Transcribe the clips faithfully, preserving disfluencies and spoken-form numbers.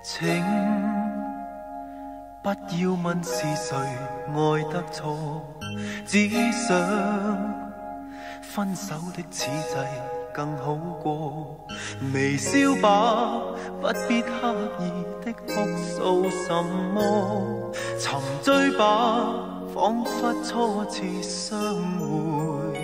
请不要问是谁爱得错，只想分手的此际更好过。微笑吧，不必刻意的哭诉什么，沉醉吧，仿佛初次相会。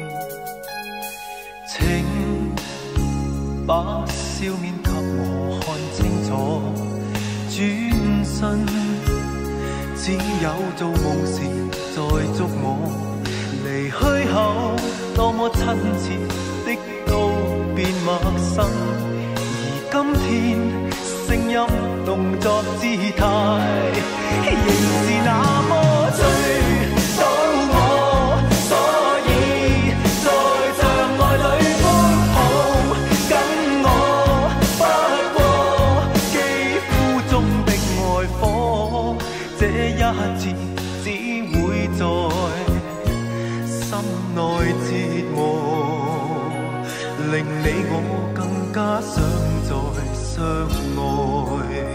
请把笑面给我看清楚，转身只有做梦时在捉我，离去后多么亲切的都变陌生，而今天聲音動作姿態仍是那麼追到我，所以在障礙裏歡抱跟我，不過肌膚中的愛火，這一次只會在心內折磨，令你我更加想再相愛。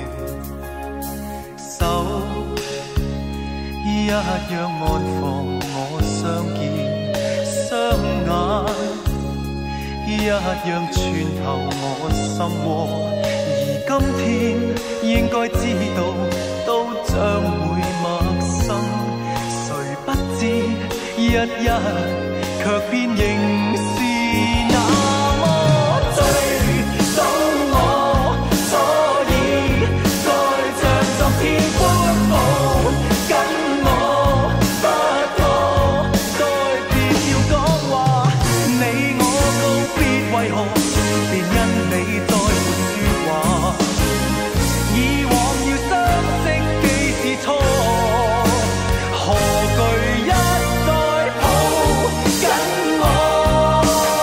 手一樣安放我相見，雙眼一樣穿透我心窩，而今天應該知道都將會陌生，誰不知一一卻偏仍是那麼追到我，所以在像昨天歡呼跟我，不過該別要講話，你我告別為何便因你再沒說話，以往要相識幾次錯，何懼一再抱緊我，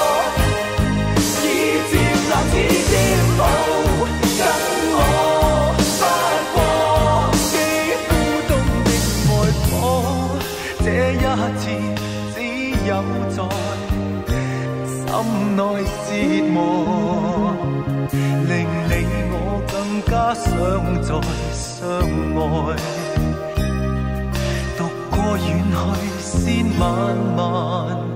已漸冷似尖舞跟我，不過肌膚中的愛火，這一次只有在心內折磨，令你我更加想再相愛，獨個遠去先慢慢